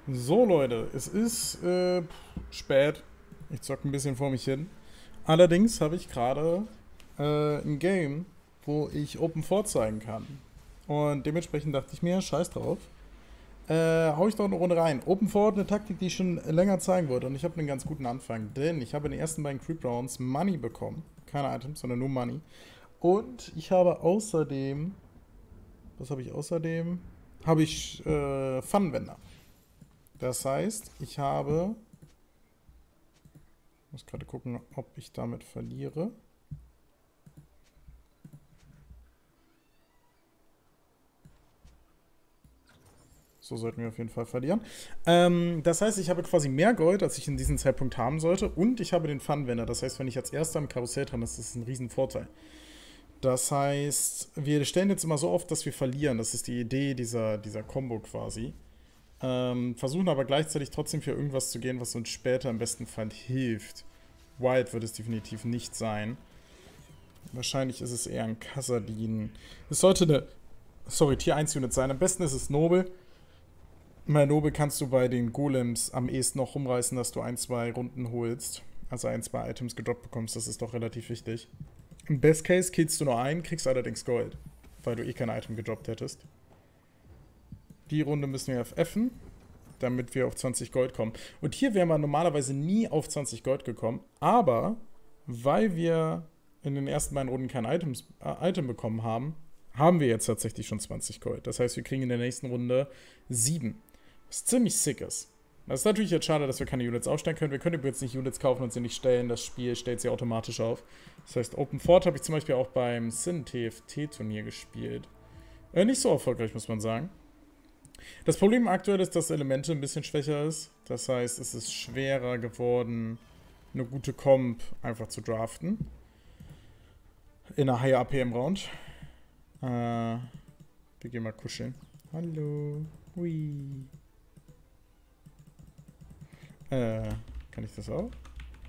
So, Leute, es ist spät. Ich zocke ein bisschen vor mich hin. Allerdings habe ich gerade ein Game, wo ich Open vorzeigen kann. Und dementsprechend dachte ich mir, scheiß drauf. Hau ich doch eine Runde rein. Open Fort, eine Taktik, die ich schon länger zeigen wollte. Und ich habe einen ganz guten Anfang. Denn ich habe in den ersten beiden Creep Rounds Money bekommen. Keine Items, sondern nur Money. Und ich habe außerdem. Was habe ich außerdem? Habe ich Funwender. Das heißt, ich habe. Ich muss gerade gucken, ob ich damit verliere. So sollten wir auf jeden Fall verlieren. Das heißt, ich habe quasi mehr Gold, als ich in diesem Zeitpunkt haben sollte. Und ich habe den Funwender. Das heißt, wenn ich als Erster im Karussell dran bin, ist das ein Riesenvorteil. Das heißt, wir stellen jetzt immer so oft, dass wir verlieren. Das ist die Idee dieser Combo quasi. Versuchen aber gleichzeitig trotzdem für irgendwas zu gehen, was uns später im besten Fall hilft. Wild wird es definitiv nicht sein. Wahrscheinlich ist es eher ein Kassadin. Es sollte eine, Tier 1 Unit sein. Am besten ist es Nobel. Bei Nobel kannst du bei den Golems am ehesten noch rumreißen, dass du ein, zwei Runden holst. Also ein, zwei Items gedroppt bekommst. Das ist doch relativ wichtig. Im Best Case killst du nur einen, kriegst allerdings Gold. Weil du eh kein Item gedroppt hättest. Die Runde müssen wir FFen, damit wir auf 20 Gold kommen. Und hier wäre man normalerweise nie auf 20 Gold gekommen. Aber weil wir in den ersten beiden Runden kein Item bekommen haben, haben wir jetzt tatsächlich schon 20 Gold. Das heißt, wir kriegen in der nächsten Runde 7. Was ziemlich sick ist. Das ist natürlich jetzt schade, dass wir keine Units aufstellen können. Wir können übrigens nicht Units kaufen und sie nicht stellen. Das Spiel stellt sie automatisch auf. Das heißt, Open Fort habe ich zum Beispiel auch beim Sin TFT-Turnier gespielt. Nicht so erfolgreich, muss man sagen. Das Problem aktuell ist, dass Elemente ein bisschen schwächer ist. Das heißt, es ist schwerer geworden, eine gute Comp einfach zu draften. In einer High APM Round. Wir gehen mal kuscheln. Hallo. Hui. Kann ich das auch?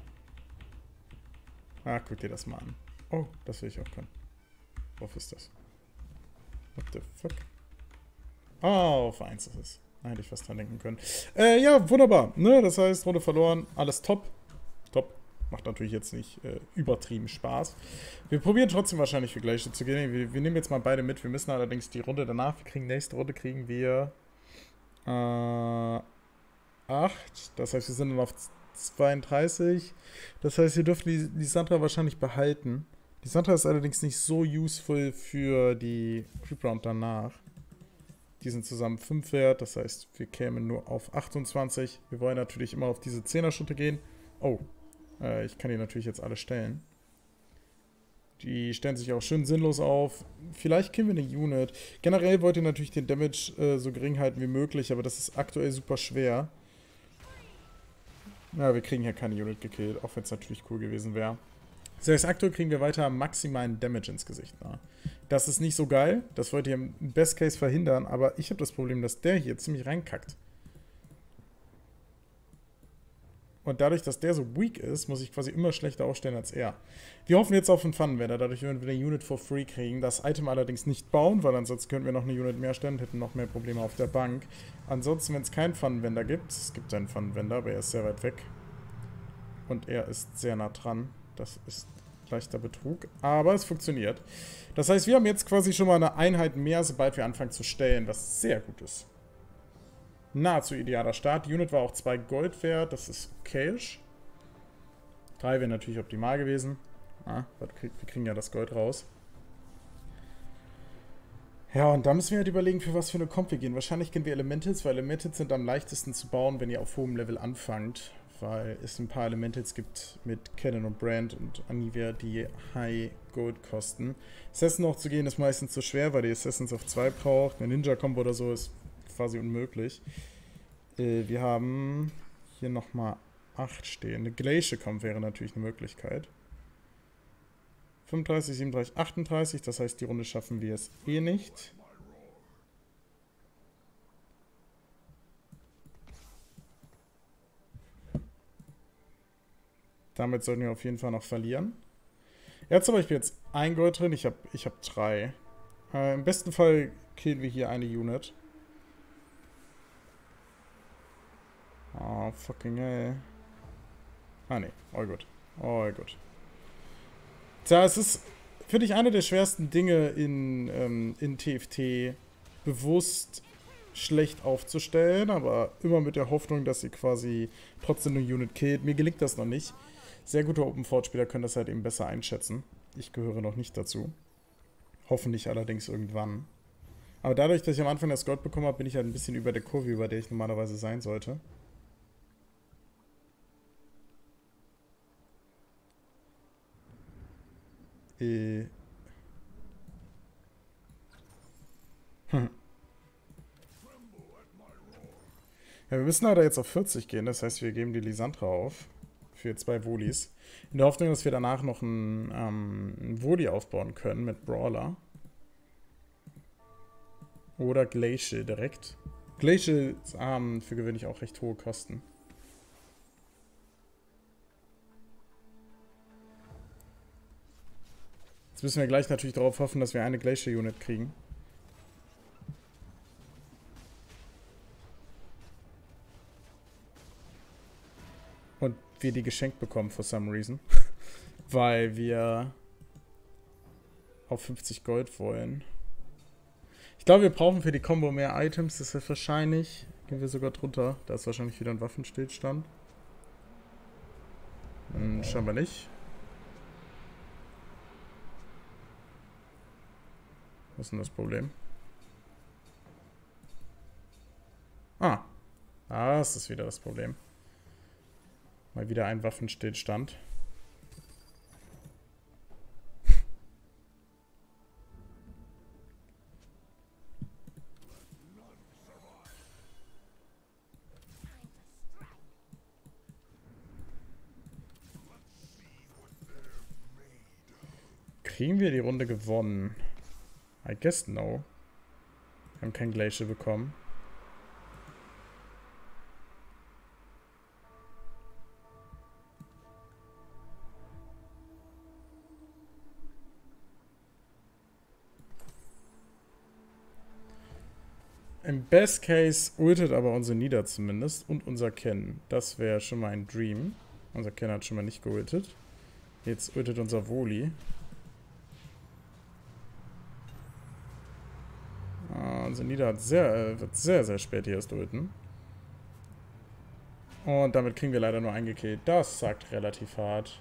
Ah, guck dir das mal an. Oh, das will ich auch können. Worauf ist das? What the fuck? Oh, auf 1 ist es. Da hätte ich was dran denken können. Ja, wunderbar. Ne? Das heißt, Runde verloren. Alles top. Top. Macht natürlich jetzt nicht übertrieben Spaß. Wir probieren trotzdem wahrscheinlich für Gleiche zu gehen. Wir nehmen jetzt mal beide mit. Wir müssen allerdings die Runde danach, nächste Runde kriegen wir 8. Das heißt, wir sind dann auf 32. Das heißt, wir dürfen die Lissandra wahrscheinlich behalten. Die Lissandra ist allerdings nicht so useful für die Creep Round danach. Die sind zusammen 5 wert, das heißt, wir kämen nur auf 28. Wir wollen natürlich immer auf diese 10er-Schritte gehen. Oh, ich kann die natürlich jetzt alle stellen. Die stellen sich auch schön sinnlos auf. Vielleicht killen wir eine Unit. Generell wollt ihr natürlich den Damage so gering halten wie möglich, aber das ist aktuell super schwer. Ja, wir kriegen hier keine Unit gekillt, auch wenn es natürlich cool gewesen wäre. Das heißt, aktuell kriegen wir weiter maximalen Damage ins Gesicht. Na. Das ist nicht so geil. Das wollt ihr im Best Case verhindern. Aber ich habe das Problem, dass der hier ziemlich reinkackt. Und dadurch, dass der so weak ist, muss ich quasi immer schlechter aufstellen als er. Wir hoffen jetzt auf einen Funwender. Dadurch werden wir eine Unit for free kriegen. Das Item allerdings nicht bauen, weil ansonsten könnten wir noch eine Unit mehr stellen und hätten noch mehr Probleme auf der Bank. Ansonsten, wenn es keinen Funwender gibt, es gibt einen Funwender, aber er ist sehr weit weg. Und er ist sehr nah dran. Das ist leichter Betrug, aber es funktioniert. Das heißt, wir haben jetzt quasi schon mal eine Einheit mehr, sobald wir anfangen zu stellen, was sehr gut ist. Nahezu idealer Start. Die Unit war auch 2 Gold wert, das ist okayisch. 3 wäre natürlich optimal gewesen. Wir kriegen ja das Gold raus. Ja, und da müssen wir halt überlegen, für was für eine Comp wir gehen. Wahrscheinlich gehen wir Elementals, weil Elementals sind am leichtesten zu bauen, wenn ihr auf hohem Level anfangt. Weil es ein paar Elementals gibt mit Cannon und Brand und Anivia, die High Gold kosten. Assassin noch zu gehen ist meistens zu schwer, weil die Assassins auf 2 braucht. Eine Ninja-Combo oder so ist quasi unmöglich. Wir haben hier nochmal 8 stehen. Eine Glacier-Combo wäre natürlich eine Möglichkeit. 35, 37, 38. Das heißt, die Runde schaffen wir es eh nicht. Damit sollten wir auf jeden Fall noch verlieren. Er hat zum Beispiel jetzt ein Gold drin, ich hab 3. Im besten Fall killen wir hier eine Unit. fucking hell. Ah, ne. All gut. All gut. Tja, es ist, finde ich, eine der schwersten Dinge in TFT bewusst schlecht aufzustellen, aber immer mit der Hoffnung, dass sie quasi trotzdem eine Unit killt. Mir gelingt das noch nicht. Sehr gute Open-Fort-Spieler können das halt eben besser einschätzen. Ich gehöre noch nicht dazu. Hoffentlich allerdings irgendwann. Aber dadurch, dass ich am Anfang das Gold bekommen habe, bin ich halt ein bisschen über der Kurve, über der ich normalerweise sein sollte. Ja, wir müssen leider jetzt auf 40 gehen, das heißt, wir geben die Lysandra auf. Für 2 Wolis. In der Hoffnung, dass wir danach noch einen Woli aufbauen können mit Brawler. Oder Glacial direkt. Glacial haben für gewöhnlich auch recht hohe Kosten. Jetzt müssen wir gleich natürlich darauf hoffen, dass wir eine Glacial-Unit kriegen. Und wir die geschenkt bekommen, for some reason. Weil wir auf 50 Gold wollen. Ich glaube, wir brauchen für die Combo mehr Items. Das ist wahrscheinlich. Gehen wir sogar drunter. Da ist wahrscheinlich wieder ein Waffenstillstand. Scheinbar nicht. Was ist denn das Problem? Ah. Das ist wieder das Problem. Mal wieder ein Waffenstillstand. Kriegen wir die Runde gewonnen? I guess no. Wir haben kein Glacial bekommen. Im Best Case ultet aber unser Nida zumindest und unser Ken. Das wäre schon mal ein Dream. Unser Ken hat schon mal nicht geultet. Jetzt ultet unser Woli. Unser Nida hat wird sehr, sehr spät hier erst ulten. Und damit kriegen wir leider nur eingekillt. Das sagt relativ hart.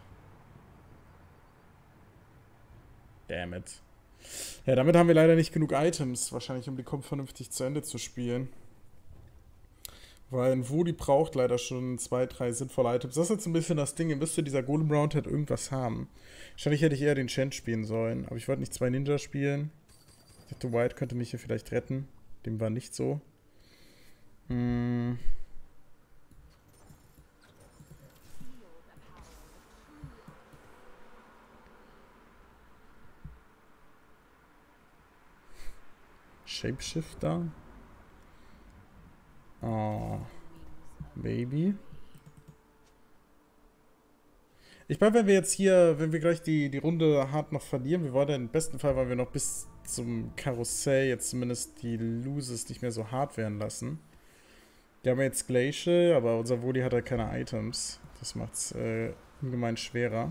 Damn it. Ja, damit haben wir leider nicht genug Items, wahrscheinlich, um die Comp vernünftig zu Ende zu spielen. Weil ein Woli braucht leider schon 2, 3 sinnvolle Items. Das ist jetzt ein bisschen das Ding, ihr müsste dieser Golem Round halt irgendwas haben. Wahrscheinlich hätte ich eher den Chen spielen sollen, aber ich wollte nicht 2 Ninja spielen. Ich dachte, White könnte mich hier vielleicht retten. Dem war nicht so. Shapeshifter. Oh. Baby. Ich meine, wenn wir jetzt hier, wenn wir gleich die Runde hart noch verlieren, wir wollen ja im besten Fall, weil wir noch bis zum Karussell jetzt zumindest die Loses nicht mehr so hart werden lassen. Die haben jetzt Glacial, aber unser Woli hat halt keine Items. Das macht's ungemein schwerer.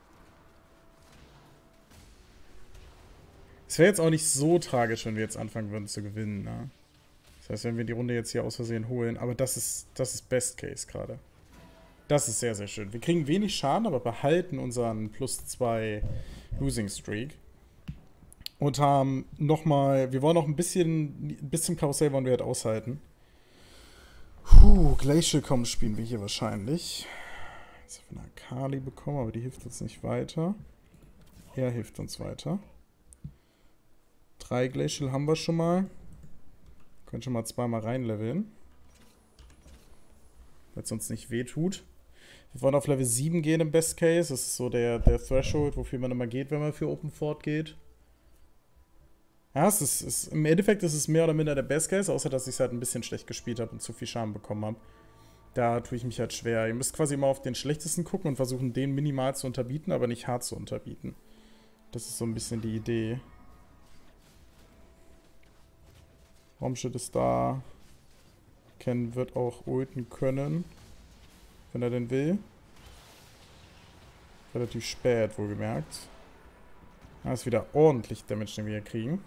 Es wäre jetzt auch nicht so tragisch, wenn wir jetzt anfangen würden zu gewinnen, ne? Das heißt, wenn wir die Runde jetzt hier aus Versehen holen, aber das ist Best Case gerade. Das ist sehr, sehr schön. Wir kriegen wenig Schaden, aber behalten unseren +2 Losing Streak. Und haben nochmal, wir wollen noch ein bisschen, bis zum Karussell wollen wir halt aushalten. Glacial Comms spielen wir hier wahrscheinlich. Jetzt haben wir eine Akali bekommen, aber die hilft uns nicht weiter. Er hilft uns weiter. 3 Glacial haben wir schon mal. Können schon mal 2-mal reinleveln. Weil es uns nicht wehtut. Wir wollen auf Level 7 gehen im Best Case. Das ist so der Threshold, wofür man immer geht, wenn man für Open Fort geht. Ja, im Endeffekt ist es mehr oder minder der Best Case, außer dass ich es halt ein bisschen schlecht gespielt habe und zu viel Schaden bekommen habe. Da tue ich mich halt schwer. Ihr müsst quasi immer auf den schlechtesten gucken und versuchen, den minimal zu unterbieten, aber nicht hart zu unterbieten. Das ist so ein bisschen die Idee. Raumschild ist da. Ken wird auch ulten können. wenn er denn will. Relativ spät, wohlgemerkt. Da ist wieder ordentlich Damage, den wir hier kriegen.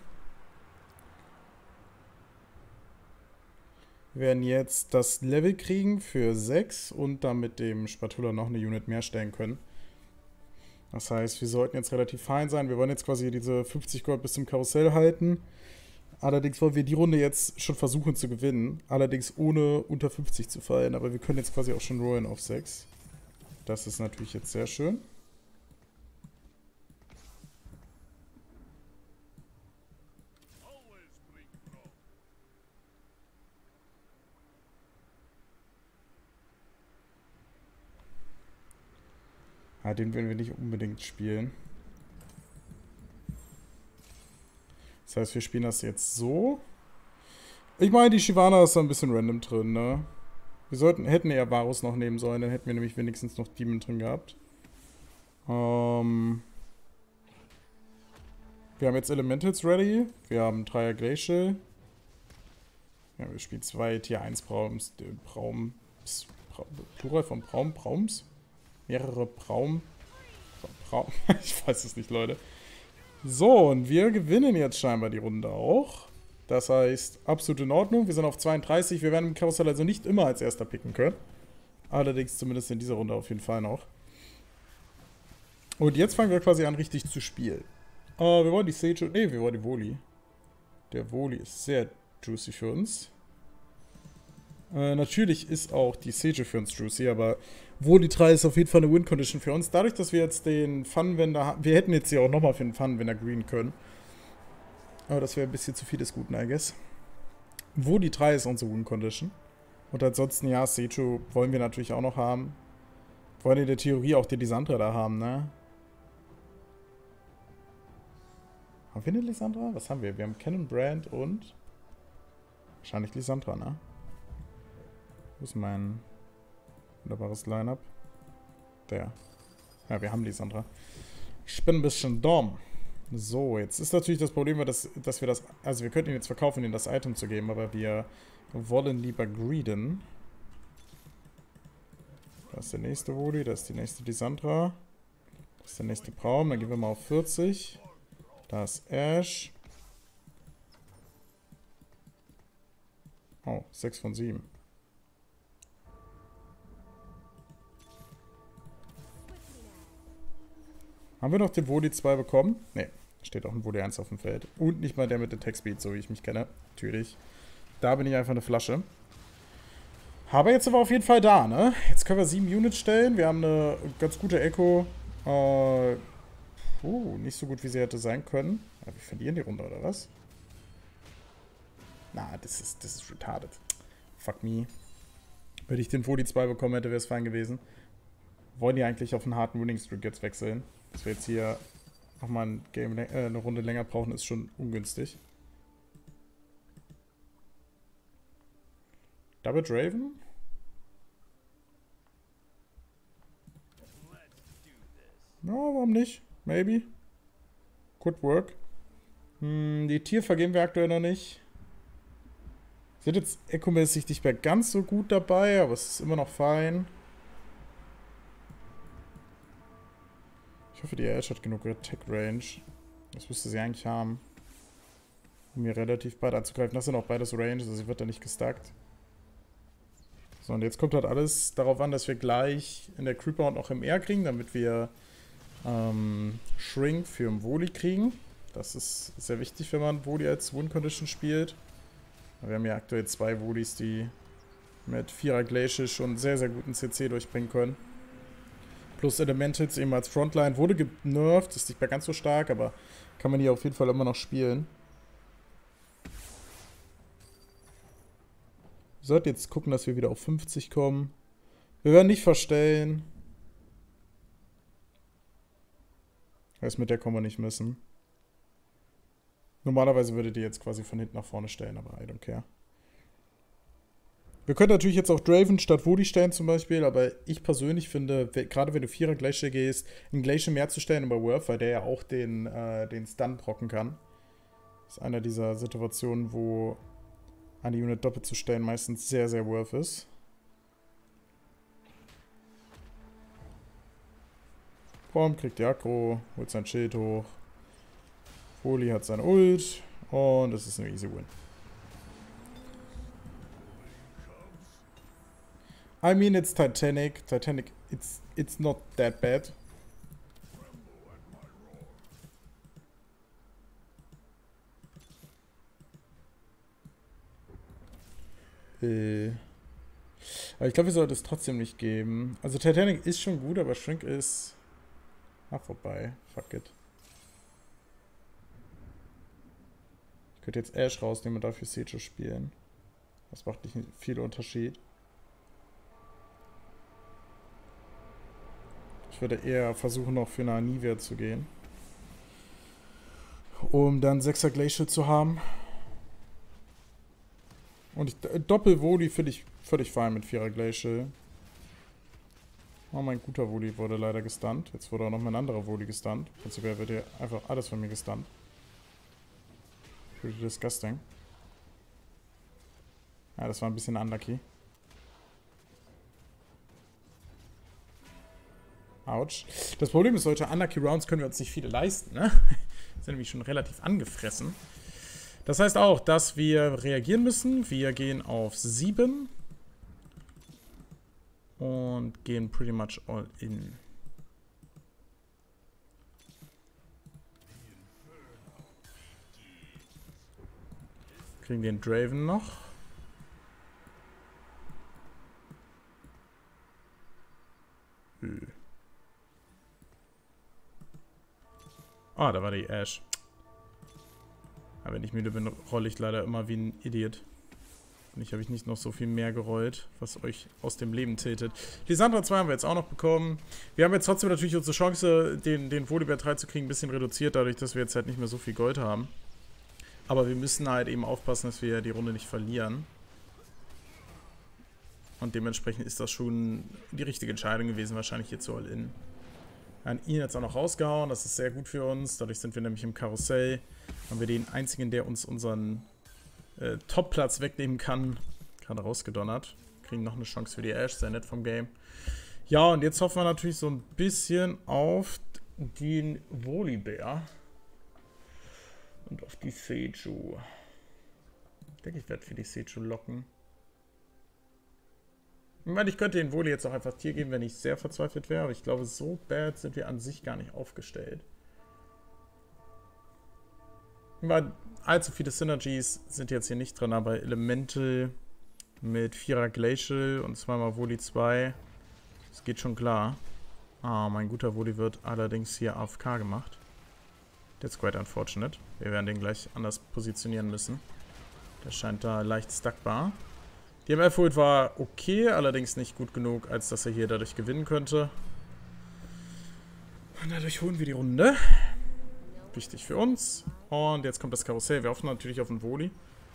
Wir werden jetzt das Level kriegen für 6 und dann mit dem Spatula noch eine Unit mehr stellen können. Das heißt, wir sollten jetzt relativ fein sein. Wir wollen jetzt quasi diese 50 Gold bis zum Karussell halten. Allerdings wollen wir die Runde jetzt schon versuchen zu gewinnen. Allerdings ohne unter 50 zu fallen. Aber wir können jetzt quasi auch schon rollen auf 6. Das ist natürlich jetzt sehr schön. Ah, den werden wir nicht unbedingt spielen. Das heißt, wir spielen das jetzt so. Ich meine, die Shyvana ist da ein bisschen random drin, ne? Wir hätten eher Varus noch nehmen sollen, dann hätten wir nämlich wenigstens noch Demon drin gehabt. Wir haben jetzt Elementals ready. Wir haben 3er Glacial. Ja, wir spielen 2 Tier 1 Braums. Plural von Braums? Mehrere Braum. Ich weiß es nicht, Leute. So, und wir gewinnen jetzt scheinbar die Runde auch. Das heißt, absolut in Ordnung. Wir sind auf 32. Wir werden im Karussell also nicht immer als erster picken können. Allerdings zumindest in dieser Runde auf jeden Fall noch. Und jetzt fangen wir quasi an, richtig zu spielen. Wir wollen die Sage... Ne, wir wollen die Voli. Der Voli ist sehr juicy für uns. Natürlich ist auch die Sage für uns juicy, aber Voli 3 ist auf jeden Fall eine Win-Condition für uns. Dadurch, dass wir jetzt den Funwender haben... Wir hätten jetzt hier auch nochmal für den Funwender green können. Aber das wäre ein bisschen zu viel des Guten, I guess. Voli 3 ist unsere Win-Condition. Und ansonsten, ja, Sage wollen wir natürlich auch noch haben. Wollen in der Theorie auch die Lysandra da haben, ne? Haben wir eine Lysandra? Was haben wir? Wir haben Cannon Brand und... Wahrscheinlich Lysandra, ne? Wo ist mein wunderbares Line-Up? Der. Ja, wir haben Lysandra. Ich bin ein bisschen dumm. So, jetzt ist natürlich das Problem, dass wir das... Also wir könnten ihn jetzt verkaufen, ihnen das Item zu geben, aber wir wollen lieber greeden. Da ist der nächste Voli, da ist die nächste Lysandra. Das ist der nächste Braum, dann gehen wir mal auf 40. Da ist Ash. Oh, 6 von 7. Haben wir noch den Voli 2 bekommen? Ne, steht auch ein Voli 1 auf dem Feld. Und nicht mal der mit Attack Speed, so wie ich mich kenne. Natürlich. Da bin ich einfach eine Flasche. Habe jetzt aber auf jeden Fall da, ne? Jetzt können wir 7 Units stellen. Wir haben eine ganz gute Echo. Nicht so gut, wie sie hätte sein können. Aber wir verlieren die Runde, oder was? Na, das ist retarded. Fuck me. Wenn ich den Voli 2 bekommen hätte, wäre es fein gewesen. Wollen die eigentlich auf einen harten Winning Streak jetzt wechseln? Dass wir jetzt hier nochmal eine Runde länger brauchen, ist schon ungünstig. Double Draven? Ja, warum nicht? Maybe. Could work. Die Tier vergeben wir aktuell noch nicht. Sind jetzt echo-mäßig nicht mehr ganz so gut dabei, aber es ist immer noch fein. Ich hoffe, die Ash hat genug Attack Range. Das müsste sie eigentlich haben. Um mir relativ bald anzugreifen. Das sind auch beides Range, also sie wird da nicht gestackt. So, und jetzt kommt halt alles darauf an, dass wir gleich in der Creeper und auch im Air kriegen, damit wir Shrink für einen Voli kriegen. Das ist sehr wichtig, wenn man Voli als Win-Condition spielt. Wir haben ja aktuell 2 Volis, die mit 4er Glacial schon sehr, sehr guten CC durchbringen können. Plus Elementals eben als Frontline wurde genervt, ist nicht mehr ganz so stark, aber kann man hier auf jeden Fall immer noch spielen. Wir sollten jetzt gucken, dass wir wieder auf 50 kommen. Wir werden nicht verstellen. Heißt, mit der kommen wir nicht müssen. Normalerweise würde die jetzt quasi von hinten nach vorne stellen, aber I don't care. Wir können natürlich jetzt auch Draven statt Voli stellen zum Beispiel, aber ich persönlich finde, gerade wenn du 4er Glacial gehst, einen Glacial mehr zu stellen über Worth, weil der ja auch den Stun procken kann. Das ist einer dieser Situationen, wo eine Unit doppelt zu stellen meistens sehr, sehr worth ist. Bomb kriegt die Aggro, holt sein Schild hoch. Voli hat sein Ult. Und es ist eine easy win. I mean, it's Titanic. Titanic, it's not that bad. Aber ich glaube, wir sollten es trotzdem nicht geben. Also Titanic ist schon gut, aber Shrink ist... vorbei. Fuck it. Ich könnte jetzt Ash rausnehmen und dafür Seju spielen. Das macht nicht viel Unterschied. Ich würde eher versuchen, noch für eine Anivia zu gehen. Um dann 6er Glacial zu haben. Und Doppel-Voli finde ich völlig fein mit 4er Glacial. Oh, mein guter Voli wurde leider gestunt. Jetzt wurde auch noch mein anderer Voli gestunt. Prinzipiell wird hier einfach alles von mir gestunt. Pretty disgusting. Ja, das war ein bisschen unlucky. Autsch. Das Problem ist, solche Unlucky Rounds können wir uns nicht viele leisten, ne? Sind nämlich schon relativ angefressen. Das heißt auch, dass wir reagieren müssen. Wir gehen auf 7. Und gehen pretty much all in. Kriegen den Draven noch. Ah, da war die Ash. Aber wenn ich müde bin, rolle ich leider immer wie ein Idiot. Und ich habe nicht noch so viel mehr gerollt, was euch aus dem Leben tiltet. Die Sandra 2 haben wir jetzt auch noch bekommen. Wir haben jetzt trotzdem natürlich unsere Chance, den Volibear 3 zu kriegen, ein bisschen reduziert, dadurch, dass wir jetzt halt nicht mehr so viel Gold haben. Aber wir müssen halt eben aufpassen, dass wir die Runde nicht verlieren. Und dementsprechend ist das schon die richtige Entscheidung gewesen, wahrscheinlich hier zu All-In. Wir haben ihn jetzt auch noch rausgehauen, das ist sehr gut für uns. Dadurch sind wir nämlich im Karussell. Haben wir den einzigen, der uns unseren Top-Platz wegnehmen kann, gerade rausgedonnert. Kriegen noch eine Chance für die Ash, sehr nett vom Game. Ja, und jetzt hoffen wir natürlich so ein bisschen auf den Volibear. Und auf die Seju. Ich denke, ich werde für die Seju locken. Ich meine, ich könnte den Voli jetzt auch einfach Tier geben, wenn ich sehr verzweifelt wäre. Aber ich glaube, so bad sind wir an sich gar nicht aufgestellt. Weil allzu viele Synergies sind jetzt hier nicht drin, aber Elemental mit 4er Glacial und zweimal Voli 2. Das geht schon klar. Ah, mein guter Voli wird allerdings hier AFK gemacht. That's quite unfortunate. Wir werden den gleich anders positionieren müssen. Der scheint da leicht stuckbar. Die MF-Ult war okay, allerdings nicht gut genug, als dass er hier dadurch gewinnen könnte. Und dadurch holen wir die Runde. Wichtig für uns. Und jetzt kommt das Karussell. Wir hoffen natürlich auf den Voli.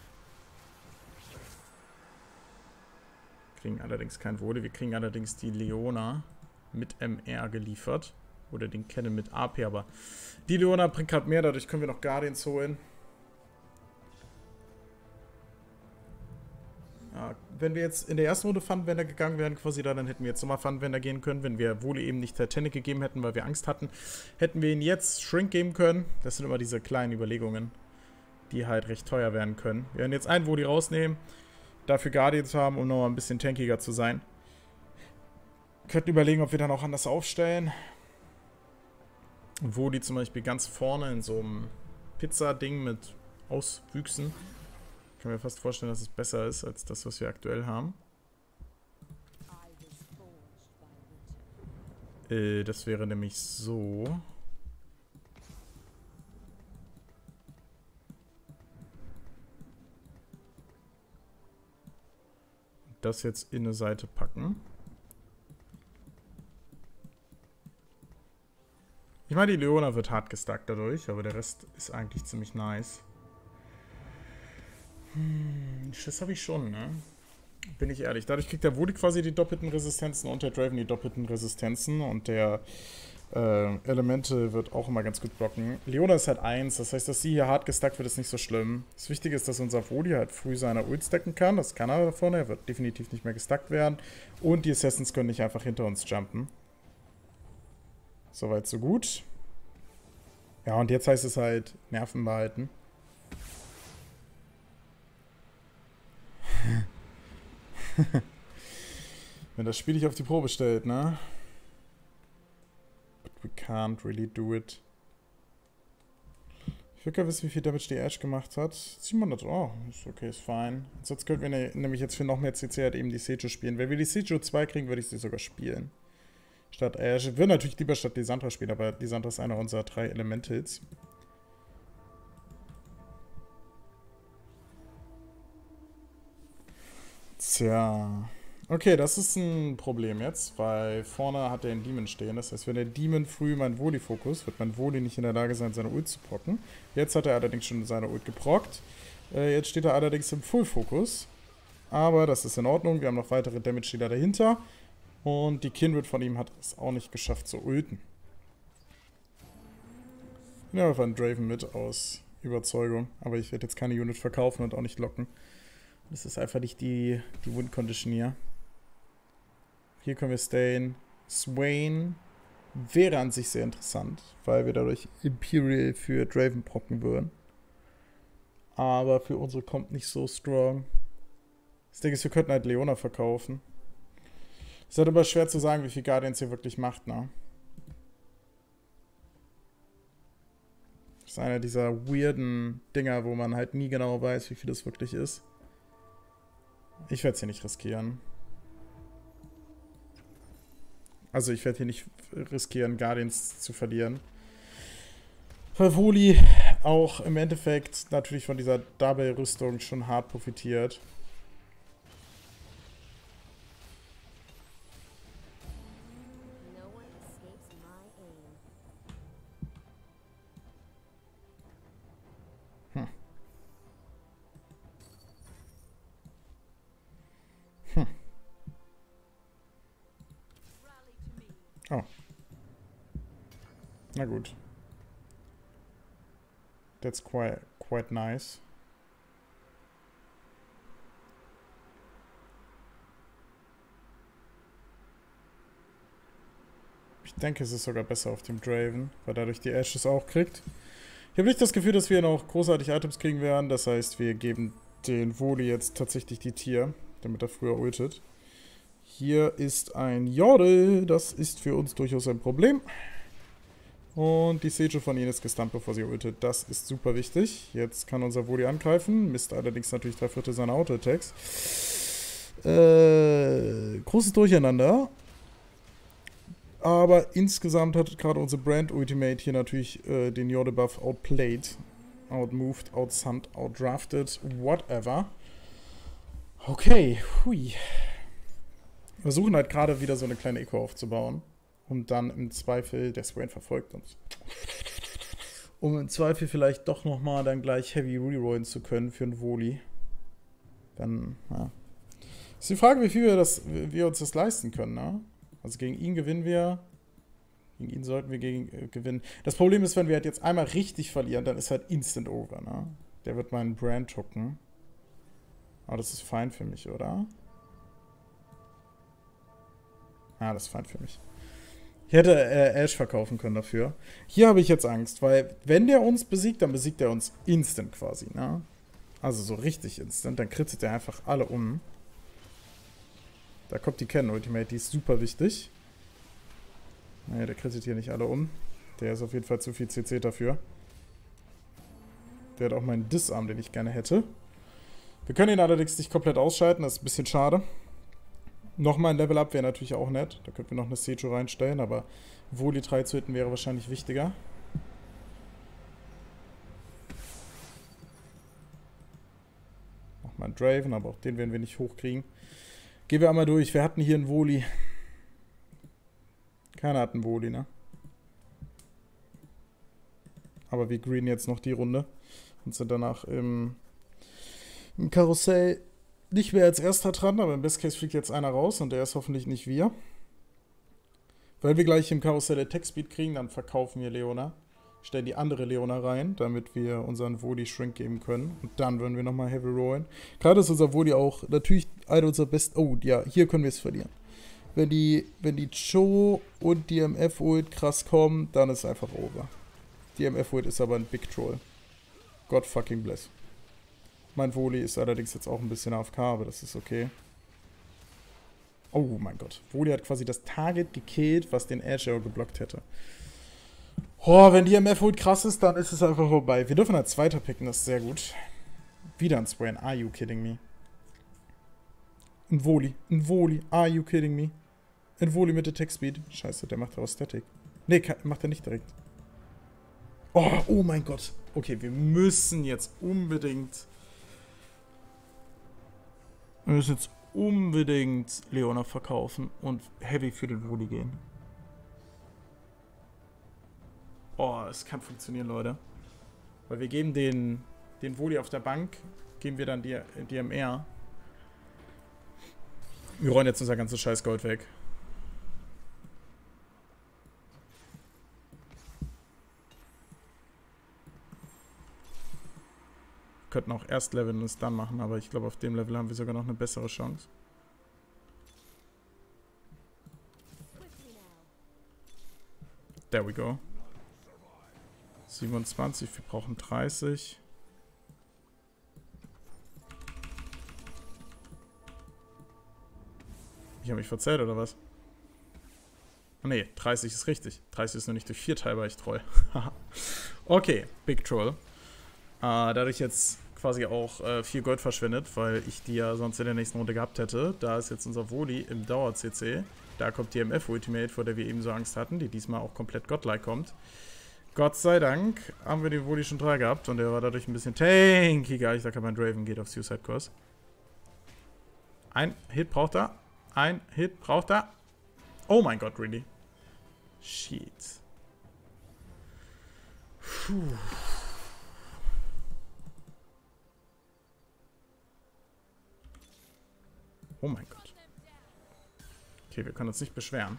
Kriegen allerdings kein Voli. Wir kriegen allerdings die Leona mit MR geliefert. Oder den Kennen mit AP, aber die Leona bringt halt mehr. Dadurch können wir noch Guardians holen. Ja, wenn wir jetzt in der ersten Runde Funwender gegangen wären, quasi dann hätten wir jetzt nochmal Funwender gehen können. Wenn wir Voli eben nicht Titanic gegeben hätten, weil wir Angst hatten, hätten wir ihn jetzt Shrink geben können. Das sind immer diese kleinen Überlegungen, die halt recht teuer werden können. Wir werden jetzt einen Voli rausnehmen, dafür Guardians haben, um nochmal ein bisschen tankiger zu sein. Wir könnten überlegen, ob wir dann auch anders aufstellen. Voli zum Beispiel ganz vorne in so einem Pizza-Ding mit Auswüchsen. Ich kann mir fast vorstellen, dass es besser ist, als das, was wir aktuell haben. Das wäre nämlich so. Das jetzt in eine Seite packen. Ich meine, die Leona wird hart gestackt dadurch, aber der Rest ist eigentlich ziemlich nice. Schiss habe ich schon, ne? Bin ich ehrlich. Dadurch kriegt der Voli quasi die doppelten Resistenzen und der Draven die doppelten Resistenzen und der Elemente wird auch immer ganz gut blocken. Leona ist halt 1, das heißt, dass sie hier hart gestackt wird, ist nicht so schlimm. Das Wichtige ist, dass unser Voli halt früh seine Ult stacken kann. Das kann er davon, er wird definitiv nicht mehr gestackt werden. Und die Assassins können nicht einfach hinter uns jumpen. Soweit, so gut. Ja, und jetzt heißt es halt Nerven behalten. Wenn das Spiel dich auf die Probe stellt, ne? But we can't really do it. Ich will gerne wissen, wie viel Damage die Ashe gemacht hat. 700, oh, ist okay, ist fein. Sonst könnten wir nämlich jetzt für noch mehr CC halt eben die Seju spielen. Wenn wir die Seju 2 kriegen, würde ich sie sogar spielen. Statt Ashe. Ich würde natürlich lieber statt Lissandra spielen, aber Lissandra ist einer unserer 3 Elementals. Tja. Okay, das ist ein Problem jetzt, weil vorne hat er einen Demon stehen. Das heißt, wenn der Demon früh mein Voli-Fokus, wird mein Voli nicht in der Lage sein, seine Ult zu procken. Jetzt hat er allerdings schon seine Ult geprockt. Jetzt steht er allerdings im Full-Fokus. Aber das ist in Ordnung. Wir haben noch weitere Damage-Dealer dahinter. Und die Kindred von ihm hat es auch nicht geschafft zu ulten. Ich nehme einfach einen Draven mit aus Überzeugung. Aber ich werde jetzt keine Unit verkaufen und auch nicht locken. Das ist einfach nicht die Win-Condition hier. Hier können wir stayen. Swain wäre an sich sehr interessant, weil wir dadurch Imperial für Draven procken würden. Aber für unsere kommt nicht so strong. Das Ding ist, wir könnten halt Leona verkaufen. Es ist halt aber schwer zu sagen, wie viel Guardians hier wirklich macht, ne? Das ist einer dieser weirden Dinger, wo man halt nie genau weiß, wie viel das wirklich ist. Ich werde es hier nicht riskieren. Also ich werde hier nicht riskieren, Guardians zu verlieren. Weil Voli auch im Endeffekt natürlich von dieser Double-Rüstung schon hart profitiert. Oh. Na gut. That's quite nice. Ich denke, es ist sogar besser auf dem Draven, weil dadurch die Ashes auch kriegt. Ich habe nicht das Gefühl, dass wir noch großartig Items kriegen werden. Das heißt, wir geben den Voli jetzt tatsächlich die Tier, damit er früher ultet. Hier ist ein Yordle. Das ist für uns durchaus ein Problem. Und die Seju von ihnen ist gestunt, bevor sie ultet. Das ist super wichtig. Jetzt kann unser Voli angreifen. Misst allerdings natürlich 3/4 seiner Auto-Attacks. Großes Durcheinander. Aber insgesamt hat gerade unsere Brand-Ultimate hier natürlich den Yordle-Buff outplayed. Outmoved, outsunned, outdrafted, whatever. Okay, hui. Wir versuchen halt gerade wieder so eine kleine Eco aufzubauen. Und dann im Zweifel, der Swain verfolgt uns. Um im Zweifel vielleicht doch nochmal dann gleich Heavy rerollen zu können für einen Voli. Dann, ja. Ist die Frage, wie viel wir uns das leisten können, ne? Also gegen ihn gewinnen wir. Gegen ihn sollten wir gewinnen. Das Problem ist, wenn wir halt jetzt einmal richtig verlieren, dann ist halt instant over, ne? Der wird meinen Brand hocken. Aber das ist fein für mich, oder? Ah, das ist fein für mich. Ich hätte Ashe verkaufen können dafür. Hier habe ich jetzt Angst, weil wenn der uns besiegt, dann besiegt er uns instant quasi, ne? Also so richtig instant. Dann kritzelt er einfach alle um. Da kommt die Cannon-Ultimate, die ist super wichtig. Naja, der kritzelt hier nicht alle um. Der ist auf jeden Fall zu viel CC dafür. Der hat auch meinen Disarm, den ich gerne hätte. Wir können ihn allerdings nicht komplett ausschalten, das ist ein bisschen schade. Nochmal ein Level-Up wäre natürlich auch nett. Da könnten wir noch eine Seju reinstellen, aber Voli 3 zu hitten wäre wahrscheinlich wichtiger. Nochmal einen Draven, aber auch den werden wir nicht hochkriegen. Gehen wir einmal durch. Wir hatten hier einen Voli. Keiner hat einen Voli, ne? Aber wir greenen jetzt noch die Runde und sind danach im Karussell nicht mehr als erster dran, aber im Best Case fliegt jetzt einer raus und der ist hoffentlich nicht wir. Weil wir gleich im Karussell Attack Speed kriegen, dann verkaufen wir Leona. Stellen die andere Leona rein, damit wir unseren Voli Shrink geben können. Und dann würden wir nochmal Heavy rollen. Gerade ist unser Voli auch natürlich einer unserer besten... Oh, ja, hier können wir es verlieren. Wenn die Cho und die MF-Ult krass kommen, dann ist es einfach over. Die MF-Ult ist aber ein Big Troll. God fucking bless. Mein Voli ist allerdings jetzt auch ein bisschen AFK, aber das ist okay. Oh mein Gott. Voli hat quasi das Target gekillt, was den Azure geblockt hätte. Oh, wenn die MF-Ult krass ist, dann ist es einfach vorbei. Wir dürfen als Zweiter picken, das ist sehr gut. Wieder ein Swain. Are you kidding me? Ein Voli. Are you kidding me? Ein Voli mit Attack Speed. Scheiße, der macht daraus Static. Nee, macht er nicht direkt. Oh mein Gott. Okay, wir müssen jetzt unbedingt Leona verkaufen und Heavy für den Voli gehen. Oh, es kann funktionieren, Leute. Weil wir geben den Voli auf der Bank, geben wir dann die MR. Wir räumen jetzt unser ganzes scheiß Gold weg. Wir könnten auch erst Level und es dann machen, aber ich glaube, auf dem Level haben wir sogar noch eine bessere Chance. There we go. 27, wir brauchen 30. Ich habe mich verzählt, oder was? Ne, 30 ist richtig. 30 ist nur nicht durch 4 teilbar, ich Troll. Okay, Big Troll. Dadurch jetzt quasi auch 4 Gold verschwendet, weil ich die ja sonst in der nächsten Runde gehabt hätte. Da ist jetzt unser Voli im Dauer-CC. Da kommt die MF-Ultimate, vor der wir eben so Angst hatten, die diesmal auch komplett godlike kommt. Gott sei Dank haben wir den Voli schon 3 gehabt und der war dadurch ein bisschen tankiger. Ich sage, mein Draven geht auf Suicide Course. Ein Hit braucht er. Ein Hit braucht er. Oh mein Gott, really? Shit. Puh. Oh mein Gott. Okay, wir können uns nicht beschweren.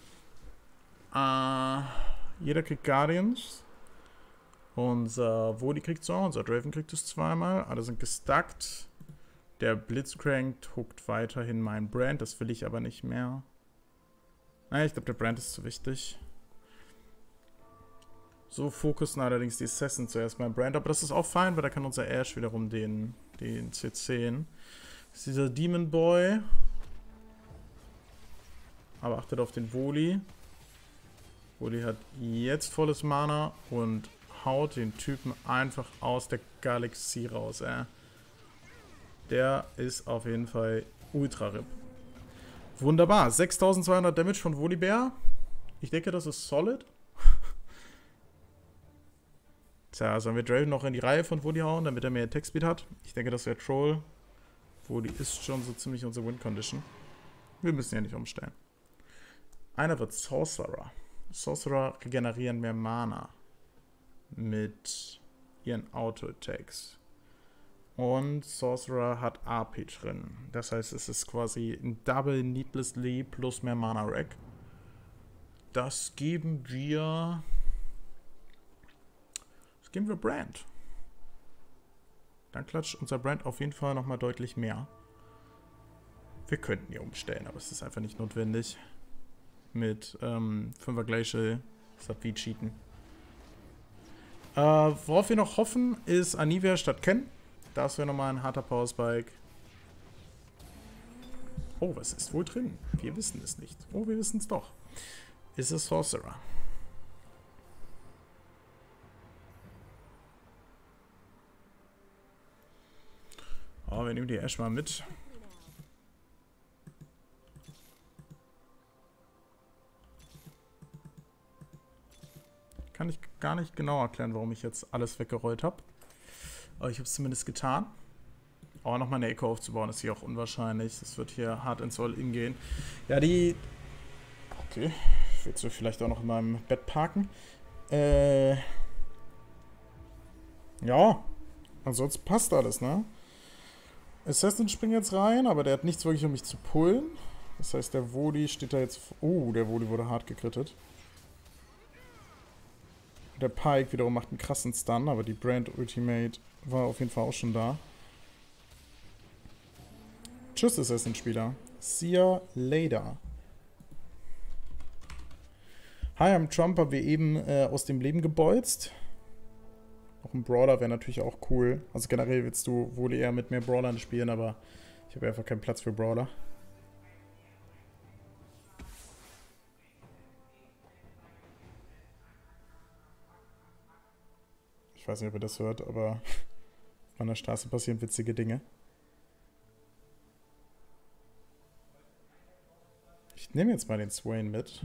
Jeder kriegt Guardians. Unser Voli kriegt so, unser Draven kriegt es zweimal. Alle sind gestuckt. Der Blitzcrank huckt weiterhin mein Brand. Das will ich aber nicht mehr. Naja, ich glaube, der Brand ist zu wichtig. So fokussen allerdings die Assassins zuerst mein Brand. Aber das ist auch fein, weil da kann unser Ash wiederum den CC'n. Das ist dieser Demon Boy. Aber achtet auf den Voli. Voli hat jetzt volles Mana und haut den Typen einfach aus der Galaxie raus. Der ist auf jeden Fall ultra RIP. Wunderbar. 6200 Damage von Volibear. Ich denke, das ist solid. Tja, sollen wir Draven noch in die Reihe von Voli hauen, damit er mehr Attack Speed hat? Ich denke, das wäre Troll. Voli ist schon so ziemlich unsere Win-Condition. Wir müssen ja nicht umstellen. Einer wird Sorcerer. Sorcerer regenerieren mehr Mana mit ihren Auto-Attacks. Und Sorcerer hat AP drin. Das heißt, es ist quasi ein Double Needlessly plus mehr Mana-Rack. Das geben wir Brand. Dann klatscht unser Brand auf jeden Fall nochmal deutlich mehr. Wir könnten hier umstellen, aber es ist einfach nicht notwendig. Mit 5er Glacial Sub-V cheaten. Worauf wir noch hoffen, ist Anivia statt Ken. Das wäre nochmal ein harter Power Spike. Oh, was ist wohl drin? Wir wissen es nicht. Oh, wir wissen es doch. Ist es Sorcerer? Oh, wir nehmen die Ash mal mit. Kann ich gar nicht genau erklären, warum ich jetzt alles weggerollt habe. Aber ich habe es zumindest getan. Aber nochmal eine Echo aufzubauen, ist hier auch unwahrscheinlich. Das wird hier hart ins All-In gehen. Ja, die... Okay, ich würde sie vielleicht auch noch in meinem Bett parken. Ja, ansonsten passt alles, ne? Assassin springt jetzt rein, aber der hat nichts wirklich, um mich zu pullen. Das heißt, der Voli steht da jetzt... Oh, der Voli wurde hart gekrittet. Der Pike wiederum macht einen krassen Stun, aber die Brand Ultimate war auf jeden Fall auch schon da. Tschüss, Assassin-Spieler. See ya later. Hi, I'm Trump, haben wir eben aus dem Leben gebolzt. Auch ein Brawler wäre natürlich auch cool. Also generell willst du wohl eher mit mehr Brawlern spielen, aber ich habe einfach keinen Platz für Brawler. Ich weiß nicht, ob ihr das hört, aber auf meiner Straße passieren witzige Dinge. Ich nehme jetzt mal den Swain mit.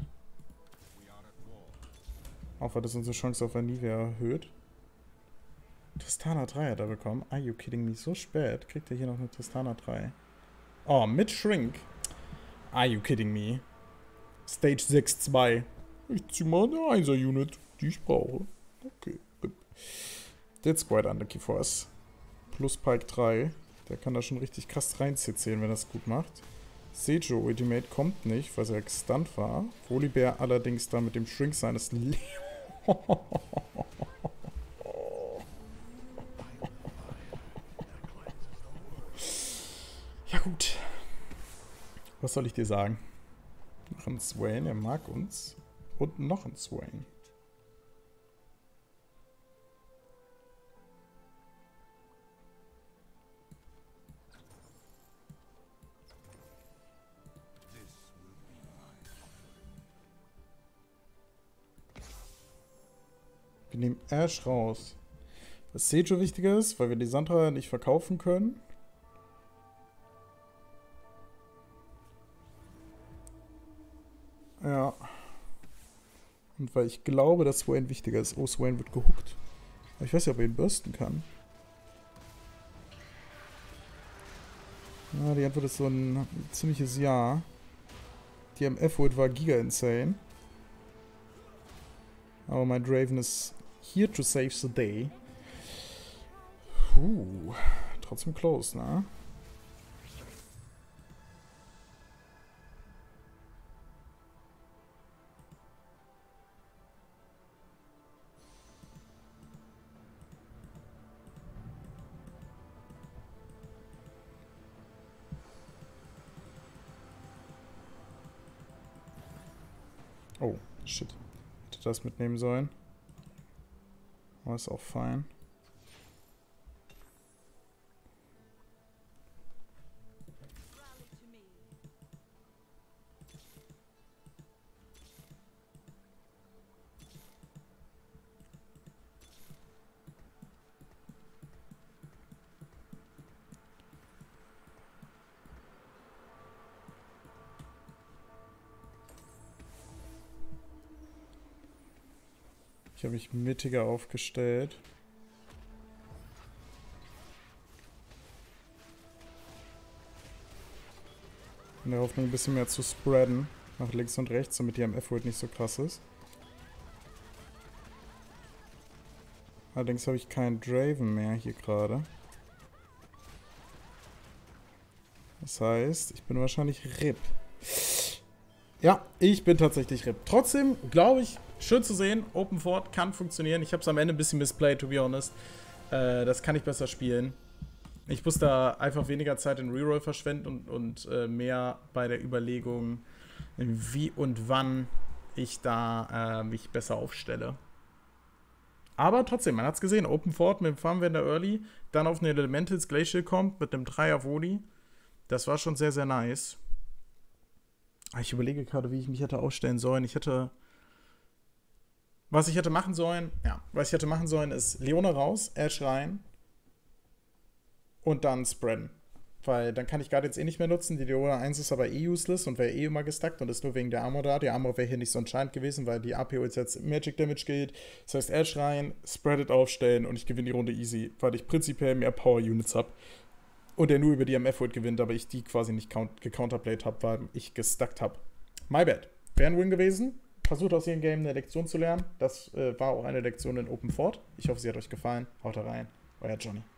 Auch weil das unsere Chance auf Anivia erhöht. Tristana 3 hat er bekommen. Are you kidding me? So spät kriegt er hier noch eine Tristana 3. Oh, mit Shrink. Are you kidding me? Stage 6-2. Ich zieh mal eine 1er Unit, die ich brauche. Okay. That's quite unlucky for us. Plus Pike 3. Der kann da schon richtig krass rein CC'n, wenn er es gut macht. Sejo Ultimate kommt nicht, weil er gestunt war. Volibear allerdings da mit dem Shrink seines Lebens. Ja gut. Was soll ich dir sagen? Noch ein Swain, er mag uns. Und noch ein Swain. Wir nehmen Ash raus. Was Sejo wichtiger ist, weil wir die Sandra nicht verkaufen können. Ja. Und weil ich glaube, dass Swain wichtiger ist. Oh, Swain wird gehuckt. Aber ich weiß nicht, ob er ihn bursten kann. Ja, die Antwort ist so ein ziemliches Ja. Die MF-Ult war giga insane. Aber mein Draven ist here to save the day. Trotzdem close, ne? Oh, shit. Hätte das mitnehmen sollen. Aber ist auch fein. Ich habe mich mittiger aufgestellt. In der Hoffnung, ein bisschen mehr zu spreaden. Nach links und rechts, damit die MF-Ult nicht so krass ist. Allerdings habe ich keinen Draven mehr hier gerade. Das heißt, ich bin wahrscheinlich RIP. Ja, ich bin tatsächlich RIP. Trotzdem, glaube ich, schön zu sehen. Open Fort kann funktionieren. Ich habe es am Ende ein bisschen missplayed, to be honest. Das kann ich besser spielen. Ich muss da einfach weniger Zeit in Reroll verschwenden und mehr bei der Überlegung, wie und wann ich da mich besser aufstelle. Aber trotzdem, man hat es gesehen. Open Fort mit dem Farmwender Early, dann auf eine Elementals Glacial kommt mit einem 3er Voli. Das war schon sehr, sehr nice. Ich überlege gerade, wie ich mich hätte aufstellen sollen. Was ich hätte machen sollen, ist Leona raus, Ash rein und dann spreaden. Weil dann kann ich Guardians eh nicht mehr nutzen. Die Leona 1 ist aber eh useless und wäre eh immer gestackt und ist nur wegen der Armor da. Die Armor wäre hier nicht so entscheidend gewesen, weil die AP jetzt Magic Damage gilt. Das heißt, Ash rein, Spreaded aufstellen und ich gewinne die Runde easy, weil ich prinzipiell mehr Power Units habe. Und der nur über die MF-Ult gewinnt, aber ich die quasi nicht gecounterplayed habe, weil ich gestackt habe. My bad. Wäre ein Win gewesen. Versucht aus jedem Game eine Lektion zu lernen. Das war auch eine Lektion in Open Fort. Ich hoffe, sie hat euch gefallen. Haut rein. Euer Johnny.